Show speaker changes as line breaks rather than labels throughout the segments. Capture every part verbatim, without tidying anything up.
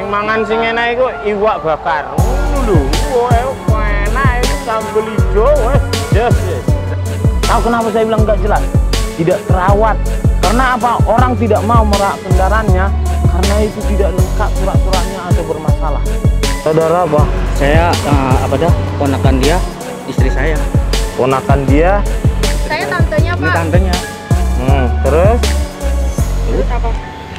Sing mangan sing enak iku iwak bakar. Ngono lho. Wah, enak itu sambel ijo wes. Yes, yes.
Tahu kenapa saya bilang nggak jelas? Tidak terawat. Karena apa? Orang tidak mau merak kendaraannya karena itu tidak lengkap surat-suratnya atau bermasalah. Saudara apa?
Saya uh, apa dah? Ponakan dia, istri saya.
Ponakan dia.
Saya tantenya, Pak.
Ini tantenya.
Hmm, terus?
Terus apa?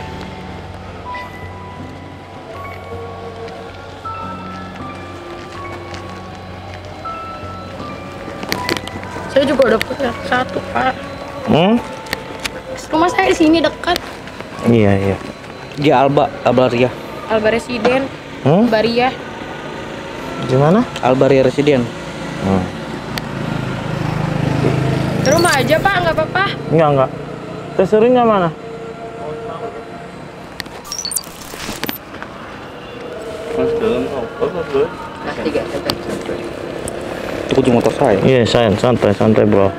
Saya juga udah punya satu, Pak.
Hmm?
Rumah saya di sini dekat.
Iya, iya.
Di Alba, Albaria.
Alba Residen,
Hmm?
Baria.
Gimana?
Albaria Residen.
Hmm.
Ke rumah aja, Pak, nggak apa-apa.
Enggak, enggak. Teksturnya mana?
Mas tiga,
Itu kunci motor saya.
Iya, saya santai, santai, bro.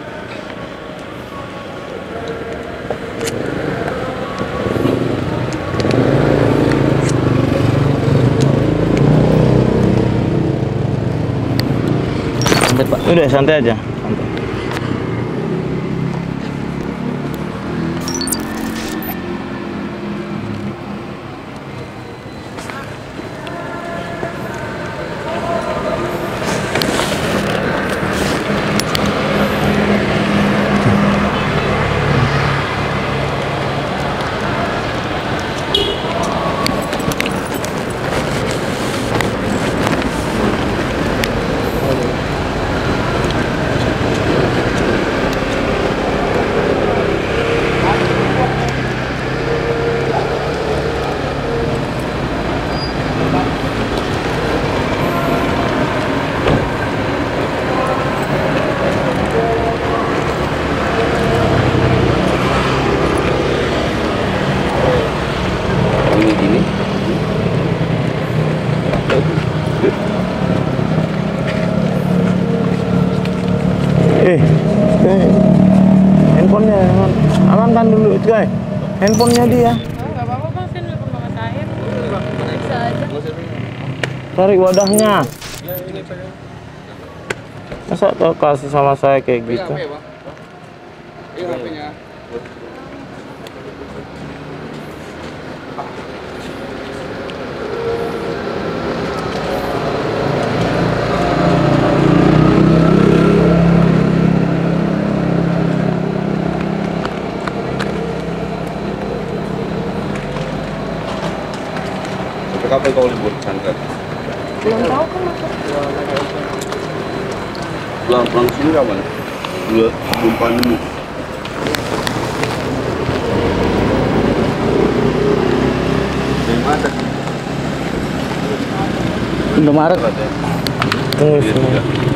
Santai, Pak.
Udah santai aja. Santai. Eh, eh, handphonenya aman, amankan dulu, guys. Handphonenya dia.
Oh, nggak apa-apa, Bang. Saya nelfon mama saya. Bisa aja.
Cari wadahnya. Masa kau kasih sama saya kayak gitu?
Kapan kau libur pesantren?
Belum tahu kan, Mas.
Pulang pulang sini kapan? Dua sebelum pandemi. Dari mana?
Indomaret.
Tunggu sini.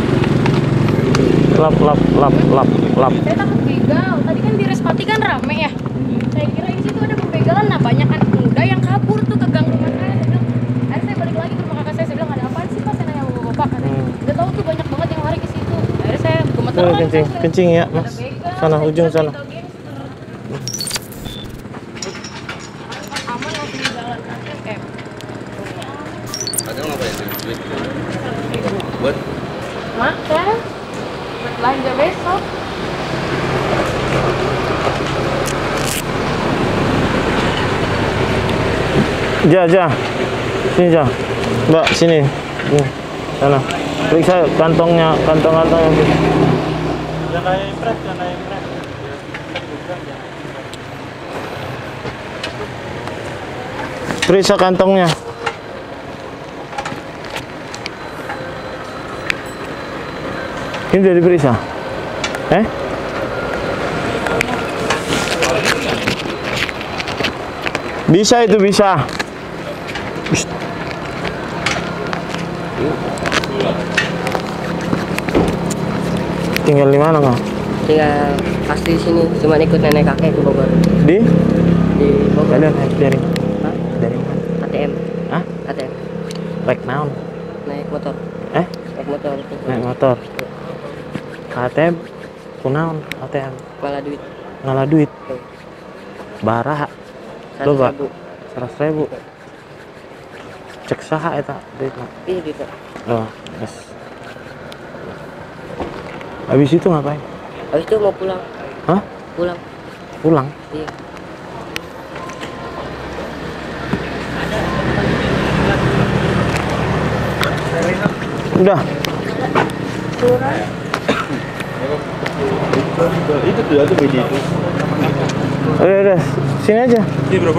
Lap, lap, lap, lap, lap.
Saya takut begal. Tadi kan di Respati kan rame ya. Saya kira di situ ada pembegalan. Nah, banyak anak muda yang kabur tuh ke gang rumah saya. Saya bilang, akhirnya saya balik lagi ke rumah kakak saya. Saya bilang, ada apaan sih, Pak? Saya nanya sama bapak. Katanya, udah tahu tuh banyak banget yang lari ke situ. Akhirnya saya gemeteran.
Tuh, kencing,
saya-
kencing ya,
ada
Mas.
begal.
Sana,
Saya
ujung
bilang,
sana.
begal gangster. Aman langsung di jalan A T M.
Ada apa ya? Buat
Makan. Buat belanja besok.
Ja, ja. Sini, ja. Mbak, sini. Sini. Sana. Periksa kantongnya, kantong-kantong. Jangan impres, jangan impres. Periksa kantongnya. Ini udah diperiksa? Eh? Bisa itu, bisa. Shh. Tinggal di mana kau?
Tinggal pasti di sini, cuma ikut nenek kakek ke Bogor.
Di?
Di Bogor.
Kalian naik dari
Hah?
dari mana?
A T M.
Hah?
A T M.
Rek naon?
Naik motor.
Eh?
Naik motor.
Naik motor. A T M kunaon A T M?
Malah duit.
Ngalah duit.
Tuh.
Bara.
Seratus
Loba.
ribu.
Seratus ribu.
Cek saha eta duitna.
Iya gitu.
Oh, yes. Habis itu ngapain?
Habis itu mau pulang.
Hah?
Pulang.
Pulang?
Iya.
Udah.
Itu tuh ada beda itu.
Udah, udah. Sini aja.
Ini berapa?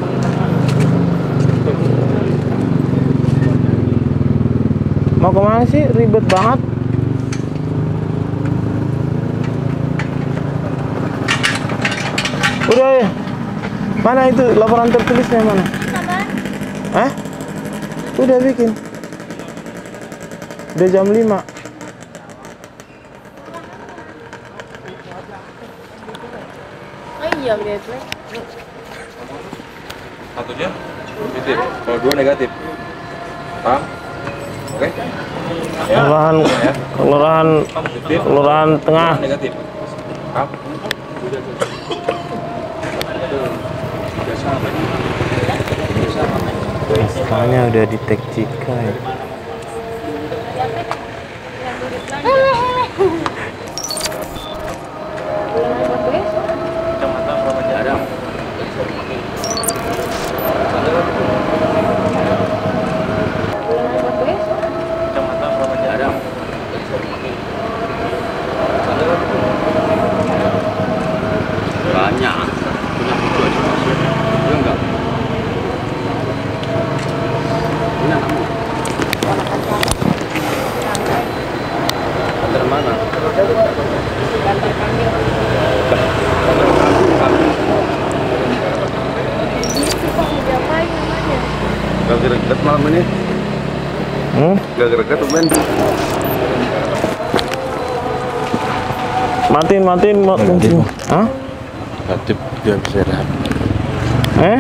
Mau kemana sih? Ribet banget. Udah ya. Mana itu laporan tertulisnya mana? Hah? Udah bikin. Udah jam lima.
Oh iya, lihat gue.
Satunya positif, kalau dua negatif. Paham? Oke?
Kelurahan, kelurahan,
Positif,
kelurahan tengah.
negatif. Paham?
Misalnya udah di tag Cika ya.
Banyak. Punya video aja. Iya enggak? Ini anakmu. Antar mana?
Diapain namanya?
Gak greget malam ini.
Hmm?
Gak greget tuh men.
Matiin, matiin, matiin. Hah?
Negatif dia bisa rehat.
Eh?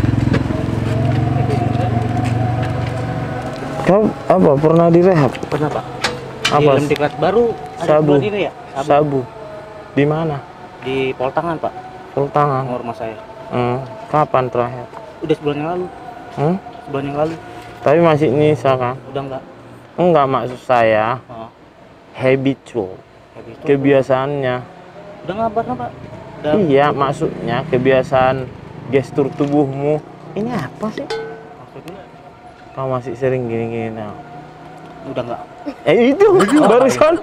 Kau apa? Pernah direhab?
Pernah Pak?
Apa?
Di Lemdiklat baru ada
Sabu.
bulan ini ya? Sabu.
Sabu. Di mana?
Di Poltangan Pak,
Full tangan.
nomor rumah saya.
Hmm. Kapan terakhir?
Udah sebulan yang lalu,
Hmm?
sebulan yang lalu.
Tapi masih nyisa kan?
Udah enggak?
Enggak, maksud saya
Oh,
habitual.
habis itu.
Kebiasaannya.
Udah ngabar Pak? Udah.
Iya, maksudnya kebiasaan gestur tubuhmu. Ini apa sih?
Maksudnya
Kau masih sering gini-gini nah.
udah enggak?
Eh itu barusan.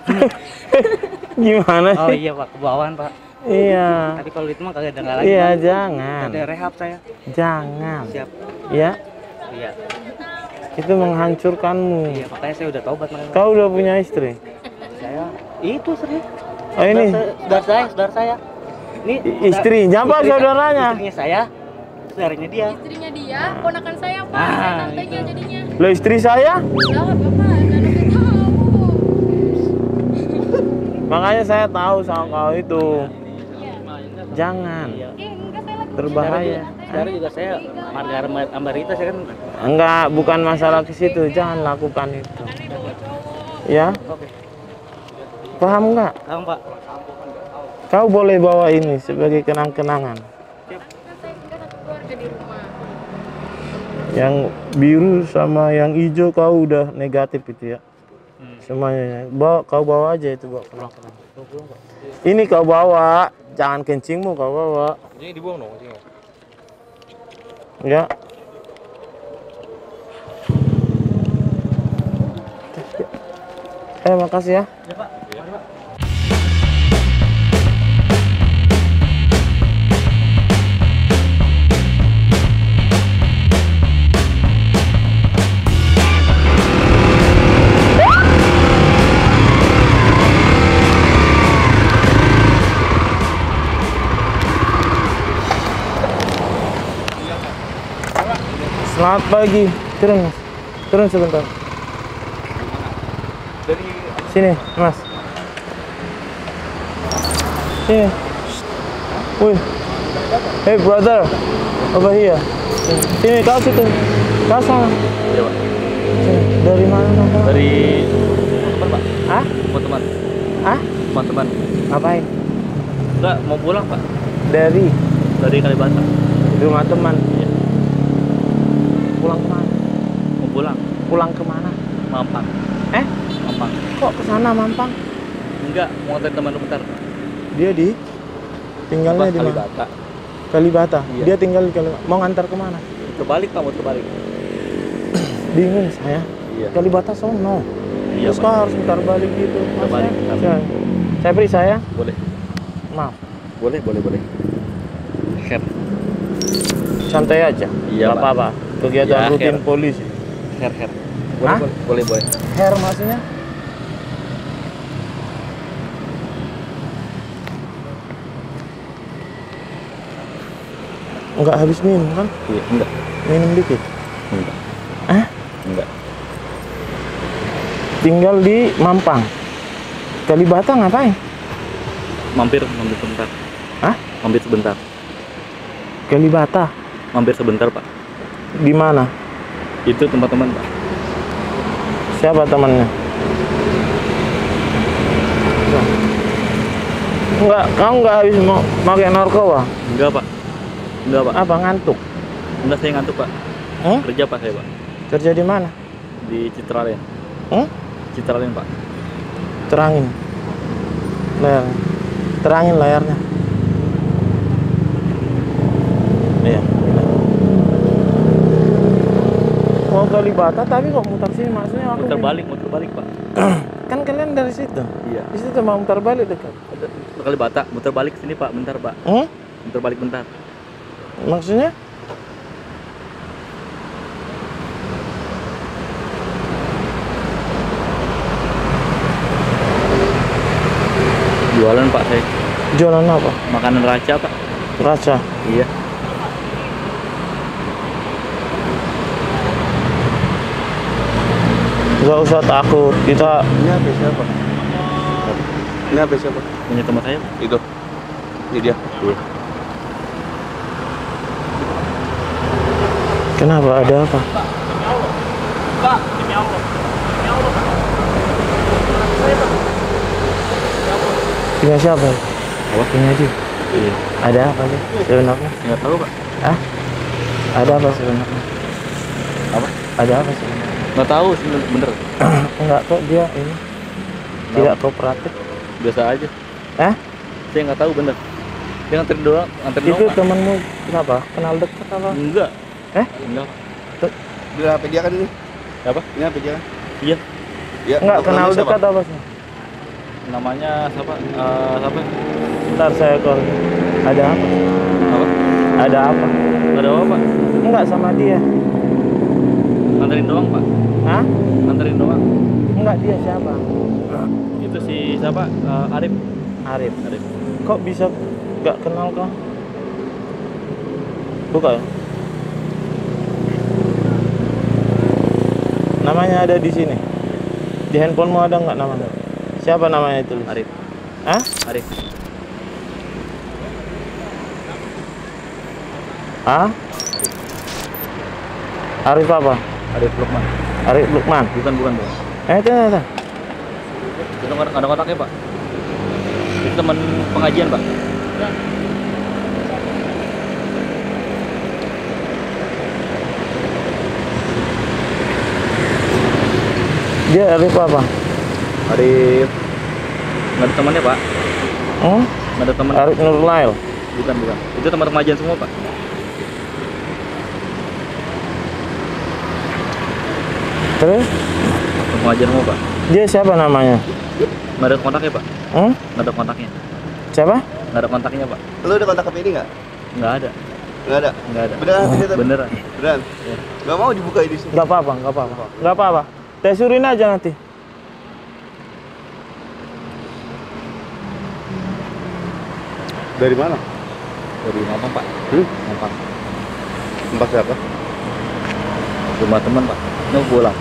Gimana
Oh
sih?
iya Pak, kebawaan Pak.
Iya.
Tapi kalau itu mah kagak ada nggak lagi.
Iya,
Pak.
jangan.
Ada rehab saya.
Jangan.
Siap.
Ya,
Iya.
itu menghancurkanmu.
Iya, makanya saya udah taubat makanya.
Kau udah punya istri?
Saya itu sering.
Oh ini
Saudara saya, saudara saya. Ini
I- istrinya apa
istri-
saudaranya?
Istrinya saya, saudaranya dia.
Istrinya dia, ponakan saya Pak,
Ah,
saya tantenya
itu.
jadinya.
Lo istri saya?
Ya Bapak, kan udah tahu.
Makanya saya tahu sama kau itu.
Iya.
Jangan.
Iya.
Eh, enggak saya lagi
Berbahaya.
Sekarang juga saya Margar Ambarita saya kan.
Enggak, bukan masalah ke situ. Jangan lakukan itu. Ya,
Oke.
paham nggak?
Kamu Pak.
Kau boleh bawa ini sebagai kenang-kenangan.
kan saya tinggal satu keluarga di rumah.
Yang biru sama yang hijau kau udah negatif itu ya.
Hmm.
Semuanya. Bawa, kau bawa aja itu bawa kenang-kenangan. Ini kau bawa, jangan kencingmu kau bawa.
Ini dibuang dong, kencingnya.
Ya. Eh, makasih ya.
Ya Pak.
Selamat pagi. Turun, Mas. Turun sebentar.
Dari
Sini, Mas. Sini. Wih. Hey, brother. Over here. Sini, Sini kau situ. Kau sana.
Iya, Pak.
Sini. Dari mana kamu?
Dari teman, Pak.
Hah?
Teman-teman.
Hah?
Teman-teman.
Ngapain?
Enggak, mau pulang, Pak.
Dari
Dari Kalibata.
rumah teman.
Iya.
Pulang kemana?
pulang.
Pulang kemana?
Mampang.
Eh?
Mampang.
Kok ke sana Mampang?
Enggak, mau nganterin teman lu bentar.
Dia di tinggalnya
Apa,
di mana?
Kalibata.
Kalibata.
Iya.
Dia tinggal di Kalibata. Mau ngantar kemana?
Terbalik Pak, mau terbalik.
Bingung saya.
Iya.
Kalibata sono.
Iya,
Terus
Pak.
kok harus mutar balik gitu? Mas,
Mutar balik,
saya,
mutar
saya, saya beri saya.
Boleh.
Maaf.
Boleh, boleh, boleh. Her.
Santai aja.
Iya,
Nggak
Pak.
apa-apa. Kegiatan
Ya,
rutin
Her.
polisi.
Her, her. Boleh,
Hah?
boleh, boleh, boleh.
Hair maksudnya? Enggak habis minum kan?
Iya, enggak.
Minum dikit.
Enggak.
Eh?
Enggak.
Tinggal di Mampang. Kalibata ngapain?
Mampir, mampir sebentar.
Hah?
Mampir sebentar.
Kalibata.
Mampir sebentar, Pak.
Di mana?
Itu teman-teman, Pak.
Siapa temannya? Enggak, kamu enggak habis mau pakai narkoba?
Enggak, Pak. Enggak, Pak.
Apa ngantuk?
Enggak, saya ngantuk, Pak.
Hmm?
Kerja, Pak, saya, Pak.
Kerja di mana?
Di Citraland.
Hmm?
Citraland, Pak.
Terangin layar, terangin layarnya. Iya. Mau Kalibata tapi kok mutar sini, maksudnya aku
Muter balik, muter balik, Pak.
kan kalian dari situ.
Iya.
Di situ mau mutar balik dekat.
Kalibata, muter balik sini, Pak. Bentar, Pak.
Hmm?
Muter balik bentar.
Maksudnya?
Jualan, Pak, saya.
Jualan apa?
Makanan raca, Pak.
Raca.
Iya.
Gak usah takut, kita
Ini H P siapa? Ini H P siapa?
Punya teman saya, Pak.
Itu. Ini dia.
Iya.
kenapa, ada apa? Punya siapa?
Apa?
Punya dia.
Iya.
Ada apa sih sebenarnya?
Enggak tahu, Pak.
Ah? Ada apa sebenarnya?
Apa?
Ada apa sebenarnya?
Enggak tahu sebenarnya, bener.
Enggak kok, dia ini tidak kooperatif.
Biasa aja.
Eh?
Saya nggak tahu, bener. Dia nganterin doang, nganterin
Itu
doang, Pak.
temanmu kenapa? Kenal dekat apa?
Enggak.
Eh?
Enggak.
Ini H P dia kan ini?
Apa?
Ini H P dia kan?
Iya.
Iya.
Enggak
Namanya
kenal
siapa?
dekat apa sih?
Namanya siapa? Eh, siapa?
Ntar saya call. Ada apa?
Apa?
Ada apa?
Nggak ada apa, Pak.
Enggak sama dia.
Nganterin doang, Pak.
Hah?
Nganterin doang.
Enggak, dia siapa?
Itu si siapa? Eh, Arif.
Arif.
Arif.
Kok bisa nggak kenal kah? Buka ya? Namanya ada di sini. Di handphonemu ada nggak namanya? Siapa namanya itu?
Arif.
Hah?
Arif.
Hah? Arif apa?
Arif Lukman.
Arif Lukman.
Bukan, bukan, bukan.
Eh, itu, itu, itu.
Itu nggak ada kotaknya, Pak. Itu teman pengajian, Pak.
Dia Arif apa?
Arif. Nggak ada temannya, Pak.
Hmm?
Nggak ada teman.
Arif Nurlail.
Bukan, bukan. Itu teman pengajian semua, Pak.
Terus?
Teman pengajian semua, Pak.
Dia siapa namanya?
Nggak ada kontaknya, Pak.
Hmm?
Nggak ada kontaknya.
Siapa?
Nggak ada kontaknya, Pak.
Lu ada kontak H P ini nggak?
Nggak ada.
Nggak ada.
Nggak ada.
Beneran H P dia tapi?
Beneran.
Beneran.
Iya.
Nggak mau dibuka di sini.
Nggak apa-apa, nggak apa-apa. Nggak apa-apa. Tesurin aja nanti.
Dari mana?
Dari Mampang, Pak.
Hmm?
Mampang.
Tempat siapa?
Rumah teman, Pak. Ini pulang.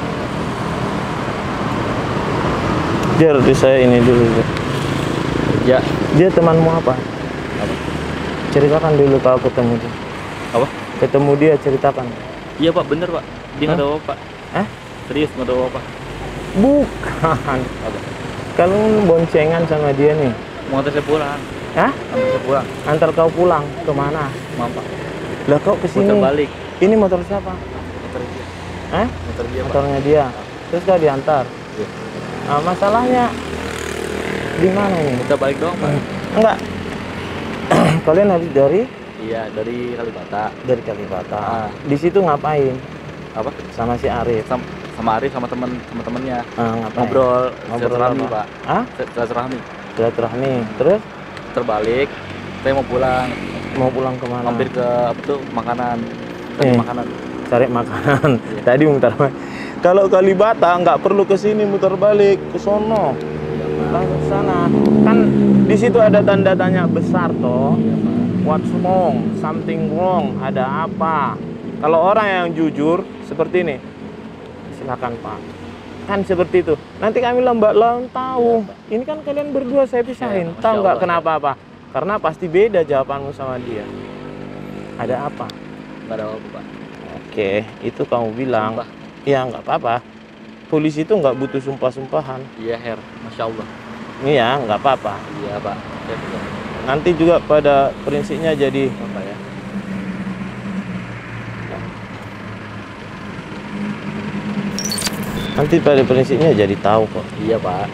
Biar di saya ini dulu.
Kerja.
Dia temanmu apa?
Apa?
Ceritakan dulu kalau ketemu dia.
Apa?
Ketemu dia, ceritakan.
Iya, Pak, bener, Pak. Dia nggak
Hah?
ada apa-apa.
Eh?
Serius nggak ada apa-apa.
Bukan.
Apa?
Kalau boncengan sama dia nih.
Mau antar saya pulang.
Hah?
Antar saya pulang.
Antar kau pulang kemana?
Mampang.
Lah kau kesini.
Muter balik.
Ini motor siapa?
Motor dia.
Eh?
Motor dia, Pak.
Motornya dia. Terus kau diantar.
Iya.
Nah, masalahnya di mana ini?
Kita balik doang, Pak.
Enggak. Kalian habis dari
Iya, dari Kalibata.
dari Kalibata.
Ah.
Di situ ngapain?
Apa?
Sama si Arif.
Sama, sama Arif sama temen sama temennya.
Ah, ngapain?
Ngobrol,
Ngobrol
silaturahmi,
apa?
Pak.
Hah?
Silaturahmi.
Silaturahmi. Terus
Terbalik, saya mau pulang,
mau pulang kemana?
mampir ke apa tuh makanan, cari
Eh.
makanan.
Cari makanan.
Iya.
Tadi muter balik. Kalau Kalibata nggak perlu ke sini muter balik ke sono. Langsung sana. Kan di situ ada tanda tanya besar toh.
Iya, Pak.
What's wrong? Something wrong. Ada apa? Kalau orang yang jujur seperti ini, silakan Pak. Kan seperti itu. Nanti kami lambat laun tahu. Ini kan kalian berdua saya pisahin.
Ya, Masya
Tahu nggak
Allah.
kenapa apa? Karena pasti beda jawabanmu sama dia. Ada apa?
Nggak ada apa-apa, Pak.
Oke, itu kamu bilang.
Sumpah.
Ya nggak apa-apa. Polisi itu nggak butuh sumpah-sumpahan.
Iya, Her. Masya Allah.
Iya, nggak apa-apa.
Iya, Pak. Saya juga.
Nanti juga pada prinsipnya jadi
Apa ya?
nanti pada prinsipnya jadi tahu kok.
Iya, Pak.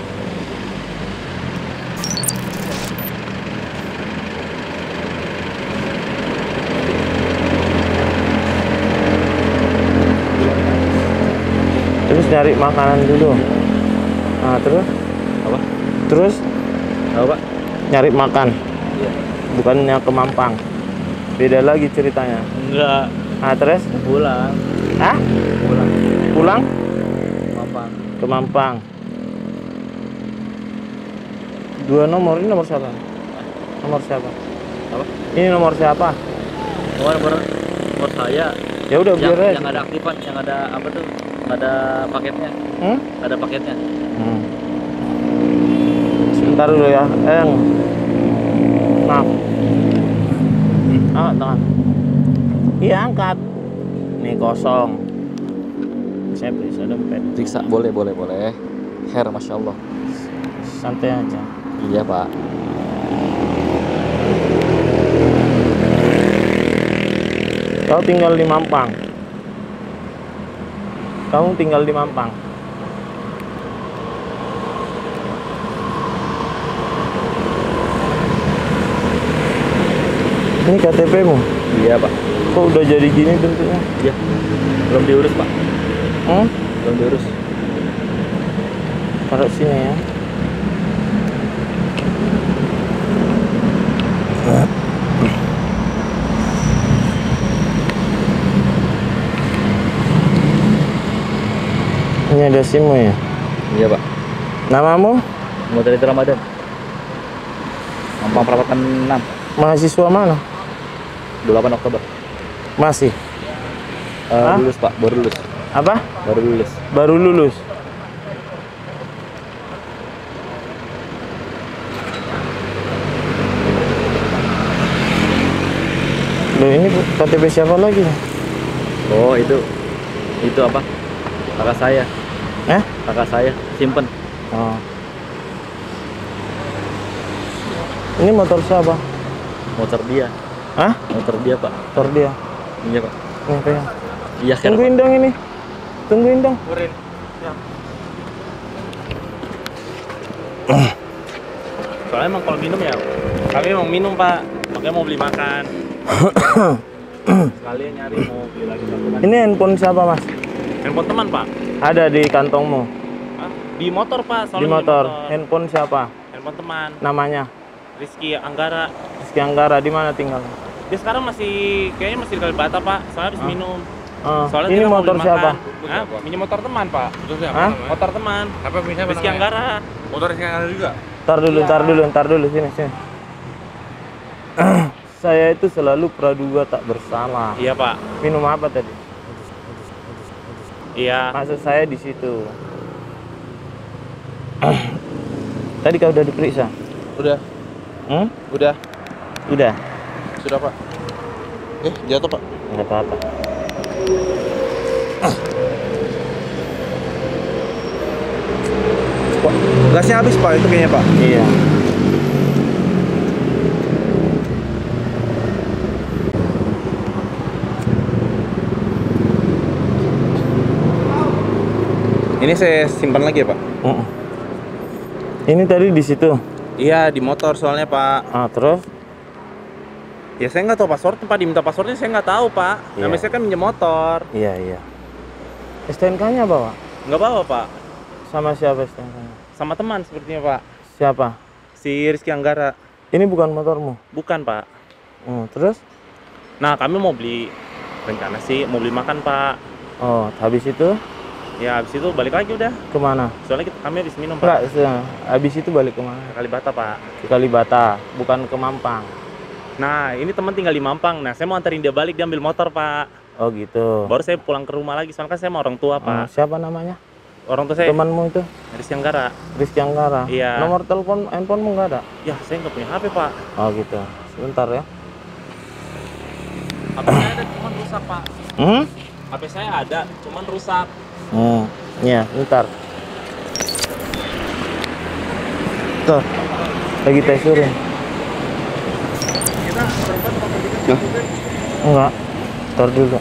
Terus nyari makanan dulu. Nah, terus
Apa?
terus
Apa, Pak?
nyari makan.
Iya.
Bukannya ke Mampang. Beda lagi ceritanya.
Enggak.
Nah, terus
Pulang.
ah
Pulang.
pulang
Mampang.
ke Mampang. Dua nomor ini nomor siapa? Nomor siapa?
Apa?
Ini nomor siapa?
Oh, nomor nomor saya.
Ya udah
Yang,
biar aja.
yang ada aktifan, yang ada apa tuh? Nggak ada paketnya.
Hmm?
Nggak ada paketnya.
Hmm. Sebentar dulu ya, Eng. Maaf. Angkat tangan. Iya angkat. Nih kosong. Saya periksa dompet.
Periksa, boleh, boleh, boleh. Her, Masya Allah.
Santai aja.
Iya, Pak.
Kau tinggal di Mampang. Kamu tinggal di Mampang. Ini K T P-mu.
Iya, Pak.
Kok udah jadi gini bentuknya?
Iya. Belum diurus, Pak.
Hmm?
Belum diurus.
Taruh sini ya. Ini ada SIM-mu ya?
Iya, Pak.
Namamu?
Mau dari Ramadan. Mampang Perapatan enam.
Mahasiswa mana?
dua puluh delapan Oktober.
Masih.
Eh,
Hah?
lulus, Pak. Baru lulus.
Apa?
Baru lulus.
Baru lulus. Loh ini K T P siapa lagi?
Oh, itu. Itu apa? Kakak saya.
Eh?
Kakak saya. Simpen.
Oh. Ini motor siapa?
Motor dia.
Hah?
Motor dia, Pak.
Motor dia.
Iya, Pak.
Nih, pegang.
Iya, Her, Pak.
Tungguin dong ini. Tungguin dong.
Urin. Soalnya emang kalau minum ya, kami emang minum Pak, makanya mau beli makan. Sekalian nyari mau beli lagi satu lagi.
Ini handphone siapa mas?
Handphone teman Pak.
Ada di kantongmu.
Hah? Di motor Pak, soalnya
Di motor. Handphone siapa?
Handphone teman.
Namanya?
Rizky Anggara.
Rizky Anggara. Di mana tinggal?
Dia sekarang masih kayaknya masih di Kalibata Pak, soalnya habis
Ah.
minum.
Oh,
Soalnya
ini
dia mau
motor
beli
siapa?
makan. Hah? Ini motor teman Pak.
Hah?
Motor teman.
Apa punya siapa
Rizky
namanya?
Anggara.
Motor Rizky Anggara juga?
Ntar dulu,
Iya.
ntar dulu, ntar dulu. Sini, sini. Saya itu selalu praduga tak bersalah.
Iya Pak.
Minum apa tadi?
Iya.
Maksud saya di situ. Tadi kau udah diperiksa?
Udah,
Hmm?
udah,
Udah?
sudah Pak. Eh, jatuh Pak.
Nggak apa-apa.
Pak, gasnya habis Pak, itu kayaknya Pak.
Iya. Ini saya simpan lagi ya, Pak?
Mm. Ini tadi di situ.
Iya, di motor soalnya, Pak.
Ah, terus?
Ya saya nggak tahu passwordnya, Pak. Diminta passwordnya saya nggak tahu, Pak.
Iya.
Namanya saya kan minjem motor.
Iya, iya. S T N K-nya bawa?
Nggak bawa, Pak.
Sama siapa S T N K-nya?
Sama teman sepertinya, Pak.
Siapa?
Si Rizky Anggara.
Ini bukan motormu?
Bukan, Pak.
Hmm, terus?
Nah, kami mau beli, rencana sih mau beli makan, Pak.
Oh, habis itu
Ya, habis itu balik lagi udah.
kemana?
Soalnya kita, kami habis minum,
Enggak,
Pak.
se- habis itu balik kemana?
Kalibata, Pak.
Ke Kalibata, bukan ke Mampang.
Nah, ini teman tinggal di Mampang. Nah, saya mau anterin dia balik, dia ambil motor, Pak.
Oh gitu.
Baru saya pulang ke rumah lagi, soalnya kan saya sama orang tua,
Oh,
Pak.
siapa namanya?
Orang tua saya,
Temanmu itu?
Rizky Anggara.
Rizky Anggara.
Iya.
Nomor telepon handphonemu nggak ada?
Ya, saya nggak punya H P, Pak.
Oh gitu. Sebentar ya.
H P saya ada, cuman rusak, Pak.
Hmm?
H P saya ada, cuman rusak.
Hmm. Iya, bentar. Tuh. Lagi tesurin. Enggak. Tar dulu.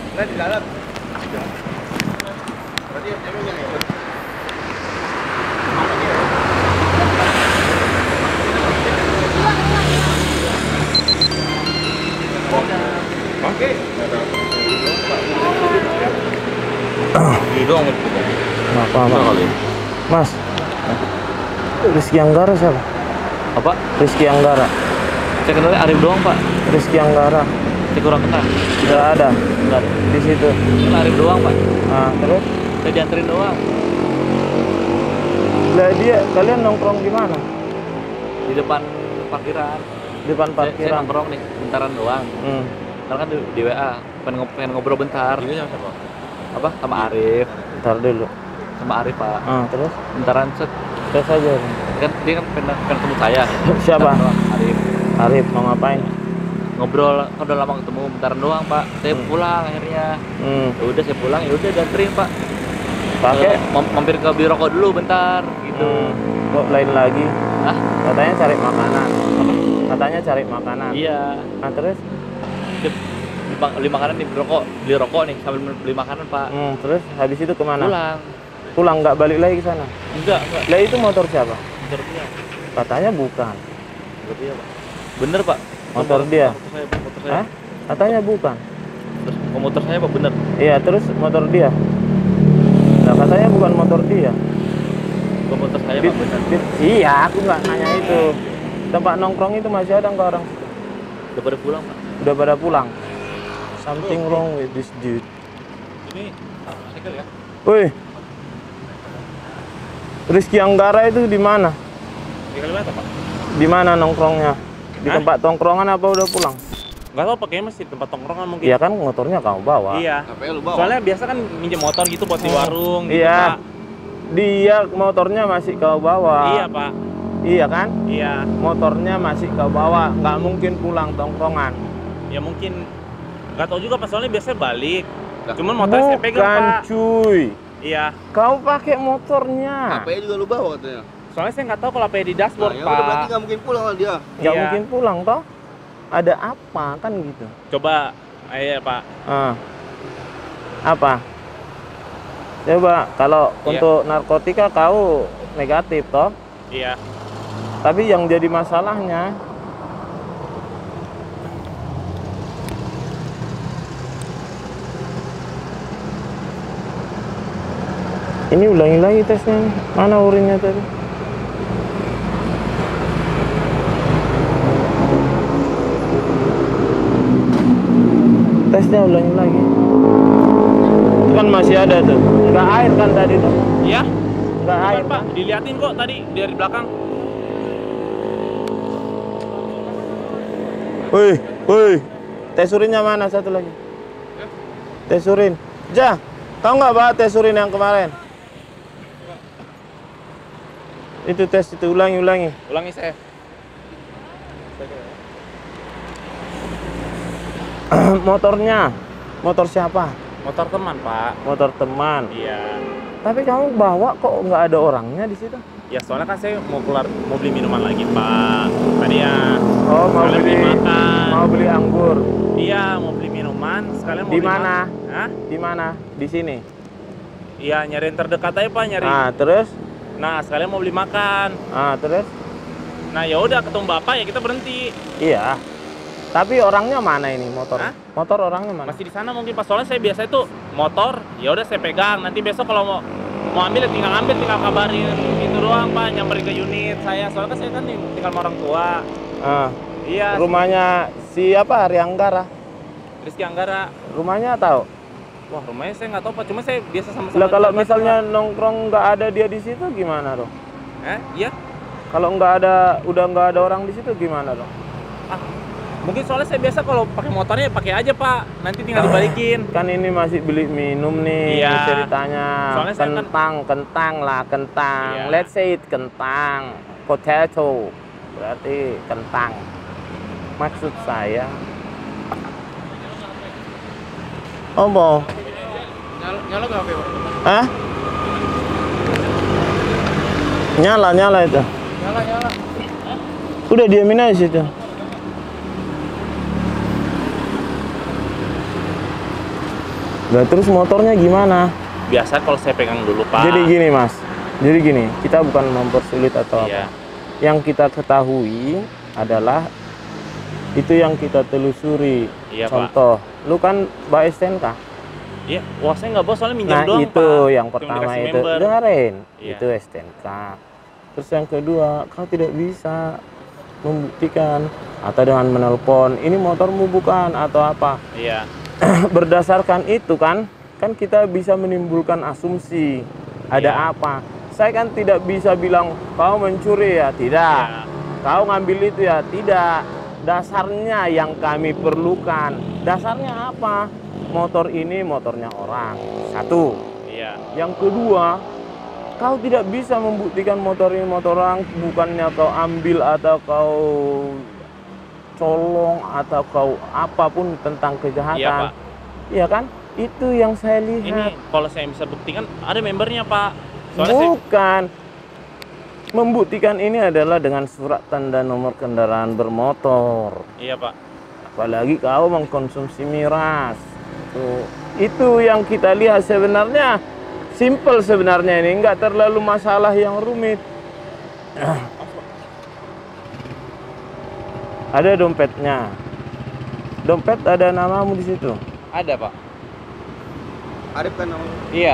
Ini doang.
Nggak apa-apa. Mas. Rizky Anggara siapa?
Apa?
Rizky Anggara.
Saya kenalnya Arif doang, Pak.
Rizky Anggara.
Saya kurang kenal.
Nggak ada
Enggak ada.
di situ.
Kenal Arif doang, Pak.
Nah, terus?
Saya dianterin doang.
Lah dia kalian nongkrong di mana?
Di depan parkiran.
Di depan
Saya, saya
parkiran.
nongkrong nih, bentaran doang.
Hmm.
Ntar kan di, di W A, pengen, ngob- pengen ngobrol bentar.
Ini sama siapa?
Apa? Sama Arif.
Ntar dulu.
Sama Arif, Pak.
Ah, terus?
Bentaran set.
Terus aja.
Kan dia kan pengen, pengen ketemu saya.
Siapa?
Bentar doang, Arif.
Arif mau ngapain?
Ngobrol, kan udah lama ketemu, bentaran doang, Pak. Saya
Hmm.
pulang akhirnya.
Hmm.
Ya udah saya pulang, ya udah dianterin, Pak.
Pakai.
Eh, mam- mampir ke beli rokok dulu bentar gitu.
Hmm. Kok lain lagi?
Hah?
Katanya cari makanan. Katanya cari makanan.
Iya.
Nah, terus?
Dia beli, ma- beli makanan nih, beli rokok, beli rokok nih sambil beli makanan, Pak.
Hmm, terus habis itu kemana?
Pulang.
Pulang nggak balik lagi ke sana?
Enggak, enggak.
Lah itu motor siapa?
Motor dia.
Katanya bukan.
Motor dia, Pak. Bener, Pak.
Motor dia?
Motor saya, Pak. Motor saya.
Hah? Katanya bukan.
Terus ke motor saya, Pak, bener.
Iya, terus motor dia. Nah, katanya bukan motor dia.
Ke motor saya,
Di-
Pak, bener.
di- iya, aku nggak nanya itu. Tempat nongkrong itu masih ada nggak orang?
Udah pada pulang, Pak.
Udah pada pulang. Something wrong with this dude.
Ini cycle ya?
Woi. Rizky Anggara itu di mana?
Di Kalibata, Pak.
Di mana nongkrongnya? Di
Hah?
tempat tongkrongan apa udah pulang?
Nggak tahu, pakainya masih di tempat tongkrongan mungkin.
Iya kan motornya kamu bawa.
Iya.
H P lu bawa.
Soalnya biasa kan minjem motor gitu buat di warung gitu,
Iya.
Pak.
Dia motornya masih kau bawa.
Iya, Pak.
Iya kan?
Iya.
Motornya masih kau bawa, nggak mungkin pulang tongkrongan.
Ya mungkin nggak tahu juga, Pak. Soalnya biasanya balik. Cuman motornya saya pegang,
Bukan,
Pak.
cuy.
Iya.
Kau pakai motornya.
H P juga lu bawa katanya.
Soalnya saya nggak tahu kalau P di
Nah,
dashboard,
ya udah berarti
Pak.
nggak mungkin pulang lah dia.
Nggak
Iya.
mungkin pulang toh. Ada apa kan gitu?
Coba, ayo Pak.
Ah. Apa? Coba kalau
Iya.
untuk narkotika kau negatif toh.
Iya.
Tapi yang jadi masalahnya ini ulangi lagi tesnya. Mana urinnya tadi? Tesnya ulangi lagi. Itu kan masih ada tuh. Enggak air kan tadi tuh?
Iya?
Enggak air
Bukan, Pak.
kan?
Diliatin kok tadi dari belakang.
Woi, woi. Tes urinnya mana satu lagi? Tes urin. Ja, tahu nggak Pak tes urin yang kemarin? Itu tes itu ulangi ulangi.
Ulangi saya.
Motornya, motor siapa?
Motor teman, Pak.
Motor teman.
Iya.
Tapi kamu bawa kok nggak ada orangnya di situ?
Ya soalnya kan saya mau keluar, mau beli minuman lagi, Pak. Tadi ya.
Oh mau
Sekalian
beli
makan.
mau beli anggur.
Iya, mau beli minuman. Sekalian mau
Di
beli
mana?
makan. Hah?
Di mana? Di sini.
Iya, nyari yang terdekat aja Pak, nyari.
Ah, terus?
Nah, sekalian mau beli makan.
Ah, terus?
Nah, ya udah ketemu Bapak ya kita berhenti.
Iya. Tapi orangnya mana ini motor?
Hah?
Motor orangnya mana?
Masih di sana mungkin Pak. Soalnya saya biasa itu motor, ya udah saya pegang. Nanti besok kalau mau mau ambil ya tinggal ambil, tinggal kabarin. Itu doang Pak, nyamperin ke unit saya. Soalnya kan saya kan nih tinggal sama orang tua.
Ah,
Iya.
rumahnya siapa? Rianggara.
Rizky Anggara.
Rumahnya tahu?
Wah, rumahnya saya nggak tahu Pak. Cuma saya biasa sama-sama.
Lah kalau
di tempat,
misalnya nongkrong nggak ada dia di situ gimana dong?
Pak. Eh, iya.
Kalau nggak ada, udah nggak ada orang di situ gimana dong?
Ah, mungkin soalnya saya biasa kalau pakai motornya pakai aja Pak. Nanti tinggal dibalikin.
Kan ini masih beli minum nih
Iya.
ceritanya.
Soalnya saya kan-
Kentang, kentang lah, kentang.
Iya.
Let's say it kentang, potato. Berarti kentang. Maksud saya. Oh, mau.
Nyala, nyala nggak H P Pak?
Hah? Nyala, nyala itu.
Nyala, nyala.
Udah diamin aja situ. Nah, terus motornya gimana?
Biasa kalau saya pegang dulu Pak.
Jadi gini mas, jadi gini, kita bukan mempersulit atau
Iya.
apa. Yang kita ketahui adalah itu yang kita telusuri.
Iya, Pak.
Contoh, lu kan bawa S T N K.
Iya, wah saya nggak bawa soalnya minjam
Nah
doang
itu
Pak.
yang
Cuma
pertama
dikasih
itu,
member.
dengerin,
Iya.
itu S T N K. Terus yang kedua, kau tidak bisa membuktikan atau dengan menelpon, ini motormu bukan atau apa.
Iya.
Berdasarkan itu kan, kan kita bisa menimbulkan asumsi ada
Iya.
apa. Saya kan tidak bisa bilang kau mencuri ya, tidak.
Iya.
Kau ngambil itu ya, tidak. Dasarnya yang kami perlukan. Dasarnya apa? Motor ini motornya orang. Satu.
Iya.
Yang kedua, kau tidak bisa membuktikan motor ini motor orang, bukannya kau ambil atau kau colong atau kau apapun tentang
Iya
kejahatan.
Pak.
Iya kan? Itu yang saya
Ini
lihat.
kalau saya bisa buktikan ada membernya Pak. Soalnya saya,
Bukan. Membuktikan ini adalah dengan surat tanda nomor kendaraan bermotor.
iya Pak.
Apalagi kau mengkonsumsi miras. Tuh. Itu yang kita lihat sebenarnya simple sebenarnya ini, nggak terlalu masalah yang rumit. Ada dompetnya. Dompet ada namamu di situ.
Ada Pak.
Arif kan namanya.
Iya.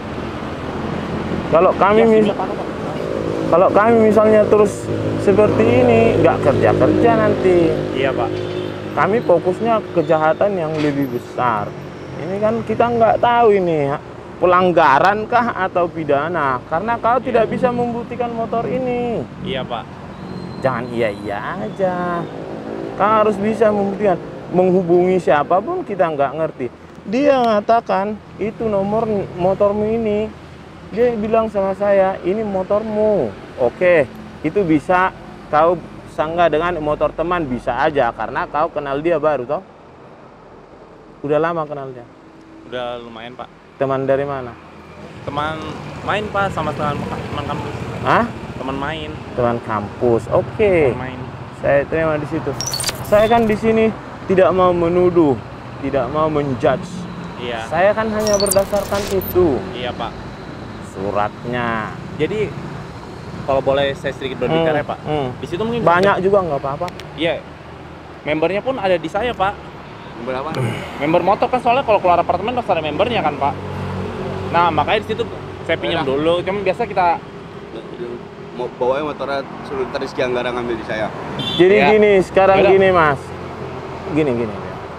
Kalau kami
Ya,
mis-
sudah, Pak.
kalau kami misalnya terus seperti ini, nggak kerja-kerja nanti.
Iya Pak.
Kami fokusnya kejahatan yang lebih besar. Ini kan kita nggak tahu ini pelanggaran kah atau pidana, karena kau tidak bisa membuktikan motor ini.
Iya Pak.
Jangan iya-iya aja. Kau harus bisa membuktikan. Menghubungi siapapun kita nggak ngerti. Dia mengatakan itu nomor motormu ini. Dia bilang sama saya, ini motormu. Oke, itu bisa kau sanggah dengan motor teman, bisa aja karena kau kenal dia baru toh. Udah lama kenal dia.
Udah lumayan Pak.
Teman dari mana?
Teman main Pak sama teman teman kampus.
Hah?
Teman main.
Teman kampus. Oke.
Teman main.
Saya terima di situ. Saya kan di sini tidak mau menuduh, tidak mau menjudge.
Iya.
Saya kan hanya berdasarkan itu
Iya Pak.
suratnya.
Jadi kalau boleh saya sedikit berbicara
Hmm,
ya Pak.
hmm.
Di situ mungkin
Banyak juga nggak apa-apa.
Iya. Membernya pun ada di saya Pak.
Berapa?
Member motor kan soalnya kalau keluar apartemen harus ada membernya kan Pak. Nah makanya di situ saya pinjam
Enak.
dulu. Cuma biasa kita
Mau bawanya motornya suruh Rizky Anggara ngambil di saya.
Jadi
Ya.
gini, sekarang
Yaudah.
gini mas, gini gini.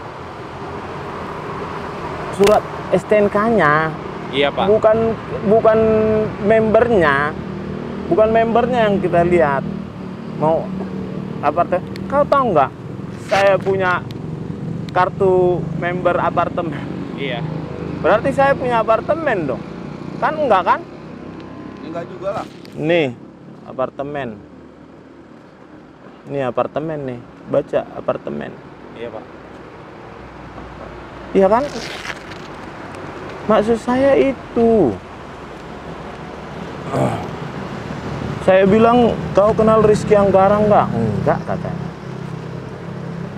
Surat S T N K-nya
iya Pak.
bukan bukan membernya, bukan membernya yang kita lihat. Mau apartemen? Kau tahu nggak? Saya punya kartu member apartemen.
Iya.
Berarti saya punya apartemen dong? Kan enggak kan?
Enggak juga lah.
Nih, apartemen. Nih apartemen nih. Baca apartemen.
Iya Pak.
Iya kan? Maksud saya itu. Saya bilang, kau kenal Rizky Anggara enggak? Enggak katanya.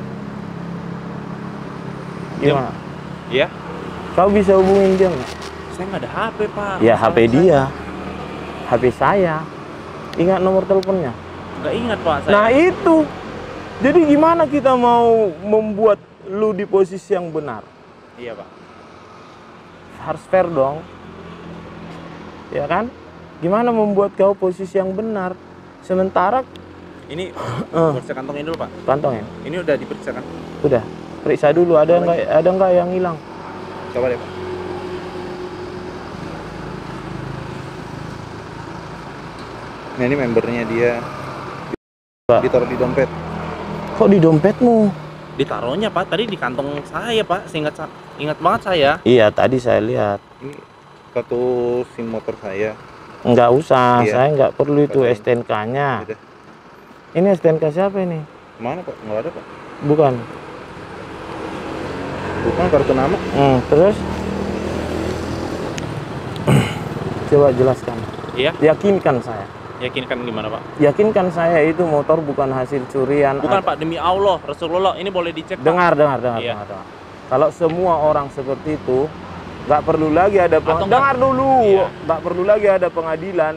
Gimana?
Iya.
Kau bisa hubungin dia enggak?
saya nggak ada H P pak.
Ya H P
Masalah
dia, H P saya. Ingat nomor teleponnya?
saya nggak ingat pak. Saya.
Nah itu. Jadi gimana kita mau membuat lu di posisi yang benar?
Iya pak.
Harus fair dong. Ya kan? Gimana membuat kau posisi yang benar? Sementara
Ini
Eh.
periksa kantongnya dulu pak.
kantongnya
Ini udah diperiksa kan?
udah periksa dulu ada nggak ada nggak yang hilang.
Coba deh pak. Nah ini membernya dia.
Pak.
Ditaruh di dompet.
Kok di dompetmu?
Ditaruhnya pak. Tadi di kantong saya pak. Seingat sa- ingat banget saya.
Iya tadi saya lihat.
Ini satu SIM motor saya.
Nggak usah,
Iya.
saya nggak perlu itu
Oke.
S T N K-nya.
Udah.
Ini S T N K siapa ini?
Mana pak? Nggak ada pak.
Bukan.
Bukan kartu nama.
Hmm, terus? Coba jelaskan.
Iya.
Yakinkan saya.
Yakinkan gimana pak?
Yakinkan saya itu motor bukan hasil curian.
Bukan
atau-
pak, demi Allah, Rasulullah, ini boleh dicek pak.
Dengar, dengar, dengar,
Iya.
dengar, dengar. Kalau semua orang seperti itu, nggak perlu lagi ada peng...
Atau nggak-
dengar dulu,
Iya.
nggak perlu lagi ada pengadilan.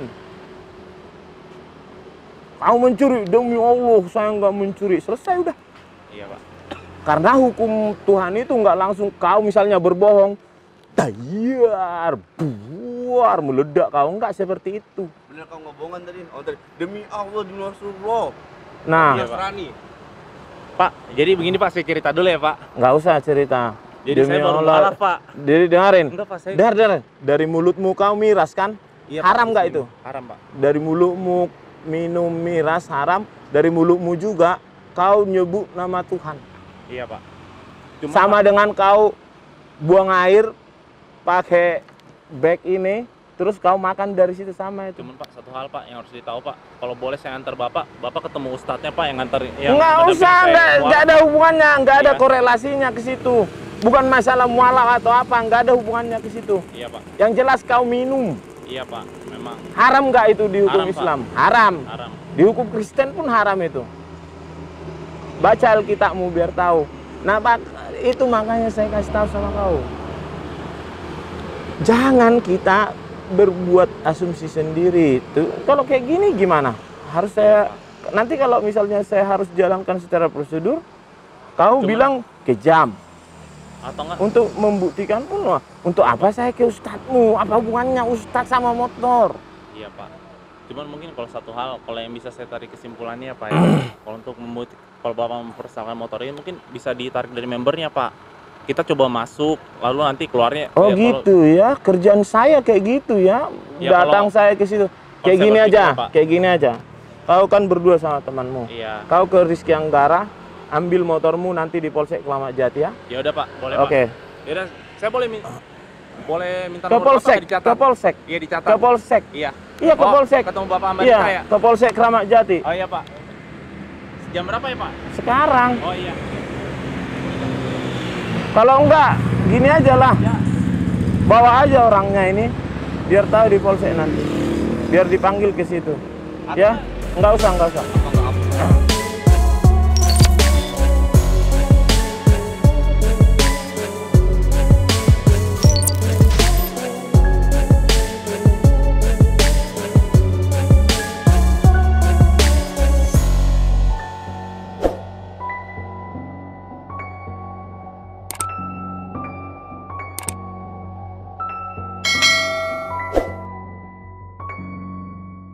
Kau mencuri, demi Allah saya nggak mencuri, selesai udah.
Iya pak.
Karena hukum Tuhan itu nggak langsung kau misalnya berbohong, dayar, buar, meledak kau nggak seperti itu.
Bener kau ngobongan tadi. Oh tadi demi Allah demi Rasulullah.
Nah,
Iya, Pak.
Nasrani.
Pak, jadi begini pak, saya cerita dulu ya pak.
nggak usah cerita.
Jadi saya baru mualaf pak.
Jadi dengerin.
Enggak pak, saya.
Dengar, dengar. Dari mulutmu kau miras kan?
Iya, Pak,
Haram nggak
Muslim.
itu?
Haram pak.
Dari mulutmu minum miras haram, dari mulutmu juga kau nyebut nama Tuhan.
Iya pak. Cuma,
Sama
Pak,
dengan kau buang air pakai bag ini, terus kau makan dari situ sama itu.
cuman pak satu hal pak yang harus ditahu pak. Kalau boleh saya antar bapak, bapak ketemu ustadznya pak yang nganter. Yang
Nggak
mendampingi
usah,
saya
nggak,
mualaf.
nggak ada hubungannya, nggak ada
Iya.
korelasinya ke situ. Bukan masalah mualaf atau apa, nggak ada hubungannya ke situ.
Iya pak.
Yang jelas kau minum.
Iya pak. Memang
Haram nggak itu di hukum
Haram, Pak.
Islam? Haram.
haram.
Di hukum Kristen pun haram itu. Baca Alkitabmu biar tahu. Nah, Pak, itu makanya saya kasih tahu sama kau. Jangan kita berbuat asumsi sendiri. Itu kalau kayak gini gimana? Harus saya nanti kalau misalnya saya harus jalankan secara prosedur, kau
Cuma-
bilang kejam.
Atau enggak?
Untuk membuktikan pun, wah, untuk apa saya ke ustadzmu? Apa hubungannya ustadz sama motor?
Iya pak. Cuman mungkin kalau satu hal, kalau yang bisa saya tarik kesimpulannya pak ya, kalau untuk membukti, kalau bapak mempersoalkan motor ini mungkin bisa ditarik dari membernya pak. Kita coba masuk, lalu nanti keluarnya.
Oh
ya, kalau-
gitu ya, kerjaan saya kayak gitu ya.
Ya,
Datang
kalau-
saya ke situ. Kayak
saya
gini
berpikir,
aja,
Pak.
kayak gini aja. Kau kan berdua sama temanmu.
Iya.
Kau ke Rizky Anggara, ambil motormu nanti di Polsek Keramat Jati ya.
Ya udah pak, boleh
Oke.
pak. Yaudah, saya boleh min boleh minta
Ke
nomor bapak
Polsek,
nggak dicatat?
ke Polsek,
Iya dicatat.
ke Polsek.
Iya.
Iya ke
Oh,
Polsek.
Ketemu bapak Amerika
Iya,
ya.
ke Polsek Keramat Jati.
Oh iya pak. Jam berapa ya pak?
Sekarang.
Oh iya.
Kalau enggak, gini aja lah.
Ya.
Bawa aja orangnya ini, biar tahu di Polsek nanti. Biar dipanggil ke situ. Ya, enggak usah, enggak usah.